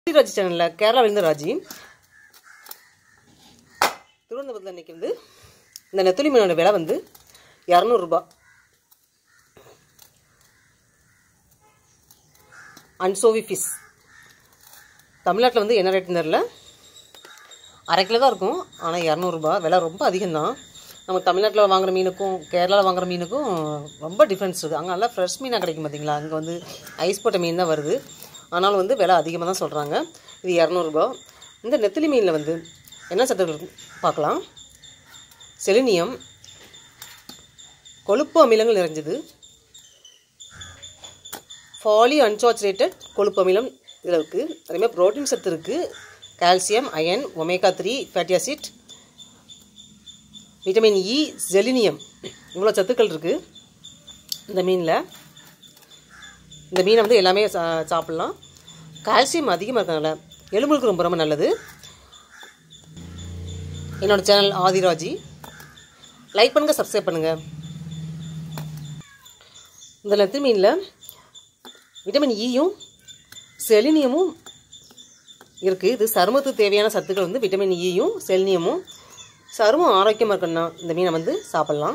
ராஜி சேனலில் கேரளா விழுந்த ராஜி திருவனந்தபுரத்தில் இன்றைக்கி வந்து இந்த நெத்திலி மீனோட விலை வந்து 200 ரூபாய். அன்சோவி ஃபிஷ் தமிழ்நாட்டில் வந்து என்ன ரேட்டுன்னு தெரில, அரை கிலோ தான் இருக்கும். ஆனால் 200 ரூபாய் விலை ரொம்ப அதிகம்தான். நம்ம தமிழ்நாட்டில் வாங்குகிற மீனுக்கும் கேரளாவில் வாங்குகிற மீனுக்கும் ரொம்ப டிஃப்ரென்ஸ் இருக்குது. அங்கே நல்லா ஃப்ரெஷ் மீனாக கிடைக்கும் பார்த்தீங்களா, அங்கே வந்து ஐஸ் போட்ட மீன் தான் வருது. ஆனாலும் வந்து விலை அதிகமாக தான் சொல்கிறாங்க. இது 200 ரூபாய். இந்த நெத்திலி மீனில் வந்து என்ன சத்துக்கள் பார்க்கலாம். செலினியம், கொழுப்பு அமிலங்கள் நிறைஞ்சது, பாலி அன்சாச்சுரேட்டட் கொழுப்பு அமிலம் இதில் இருக்குது. அதேமாதிரி ப்ரோட்டீன் சத்து இருக்குது, calcium, iron, omega 3 fatty acid, vitamin E, selenium, இவ்வளோ சத்துக்கள் இருக்குது இந்த மீனில். இந்த மீனை வந்து எல்லாமே சாப்பிட்லாம். கால்சியம் அதிகமாக இருக்கிறதுனால எலும்புகளுக்கு ரொம்ப ரொம்ப நல்லது. என்னோடய சேனல் ஆதிராஜி, லைக் பண்ணுங்கள், சப்ஸ்கிரைப் பண்ணுங்கள். இந்த நெத்திலி மீனில் விட்டமின் ஈயும் செலினியமும் இருக்குது. இது சருமத்துக்கு தேவையான சத்துக்கள் வந்து விட்டமின் ஈயும் செலினியமும். சருமம் ஆரோக்கியமாக இருக்கணும்னா இந்த மீனை வந்து சாப்பிட்லாம்.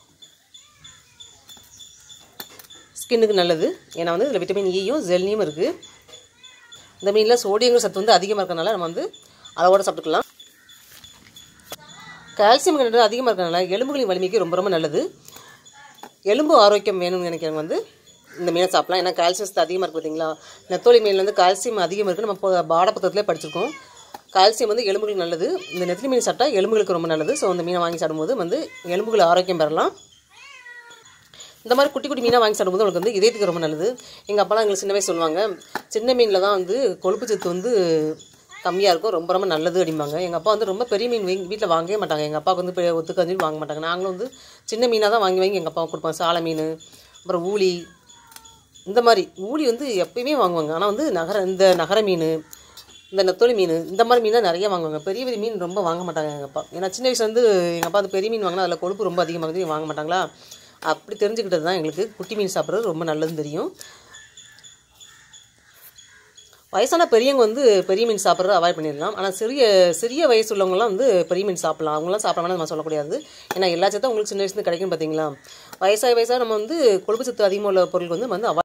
ஸ்கின்னுக்கு நல்லது, ஏன்னா வந்து இதில் விட்டமின் ஈயும் செலினியும் இருக்குது. இந்த மீனில் சோடியங்கள் சத்து வந்து அதிகமாக இருக்கிறனால நம்ம வந்து அளவோடு சாப்பிட்டுக்கலாம். கால்சியம் கண்டென்ட் அதிகமாக இருக்கிறனால எலும்புகளின் வலிமைக்கு ரொம்ப ரொம்ப நல்லது. எலும்பு ஆரோக்கியம் வேணும்னு நினைக்கிறவங்க வந்து இந்த மீனை சாப்பிட்லாம். ஏன்னா கால்சியம் சத்து அதிகமாக இருக்குது பார்த்தீங்களா. நெத்தோலி மீனில் வந்து கால்சியம் அதிகமாக இருக்குது. நம்ம பாடப்புத்தகத்திலே படிச்சிருக்கோம். கால்சியம் வந்து எலும்புகளுக்கு நல்லது. இந்த நெத்திலி மீன் சாப்பிட்டா எலும்புகளுக்கு ரொம்ப நல்லது. ஸோ இந்த மீனை வாங்கி சாப்பிடும்போது வந்து எலும்புகள் ஆரோக்கியம் பெறலாம். இந்த மாதிரி குட்டி குட்டி மீனாக வாங்கி சாப்பிடும்போது உங்களுக்கு வந்து இதயத்துக்கு ரொம்ப நல்லது. எங்கள் அப்பாலாம் எங்களுக்கு சின்ன வயசு சொல்லுவாங்க, சின்ன மீனில் தான் வந்து கொழுப்பு சத்து வந்து கம்மியாக இருக்கும், ரொம்ப ரொம்ப நல்லது அப்படிம்பாங்க. எங்கள் அப்பா வந்து ரொம்ப பெரிய மீன் வீட்டில் வாங்கவே மாட்டாங்க. எங்கள் அப்பாவுக்கு வந்து ஒத்துக்காது வாங்க மாட்டாங்க. நாங்களும் வந்து சின்ன மீனாக தான் வாங்கி எங்கள் அப்பாவுக்கு கொடுப்பாங்க. சாலை மீன், அப்புறம் ஊளி, இந்த மாதிரி ஊளி வந்து எப்பயுமே வாங்குவாங்க. ஆனால் வந்து இந்த நகர மீன், இந்த நெத்தோலி மீன், இந்த மாதிரி மீன் தான் நிறைய வாங்குவாங்க. பெரிய பெரிய மீன் ரொம்ப வாங்க மாட்டாங்க எங்கள் அப்பா. ஏன்னா சின்ன வயசுல வந்து எங்கள் அப்பா வந்து பெரிய மீன் வாங்கினா அதில் கொழுப்பு ரொம்ப அதிகமாக வாங்க மாட்டாங்களா. அப்படி தெரிஞ்சுக்கிட்டது தான் எங்களுக்கு குட்டி மீன் சாப்பிட்றது ரொம்ப நல்லதுன்னு தெரியும். வயசான பெரியவங்க வந்து பெரிய மீன் சாப்பிட்றத அவாய்ட் பண்ணிடலாம். ஆனால் சிறிய வயசு உள்ளவங்களாம் வந்து பெரிய மீன் சாப்பிட்லாம். அவங்களாம் சாப்பிடாம நம்ம சொல்லக்கூடாது. ஏன்னா எல்லா சத்தும் உங்களுக்கு சின்ன வயசுலேருந்து கிடைக்கும் பார்த்தீங்களா. வயசாக நம்ம வந்து கொழுப்பு சத்து அதிகமாக உள்ள பொருள் வந்து அவாய்ட்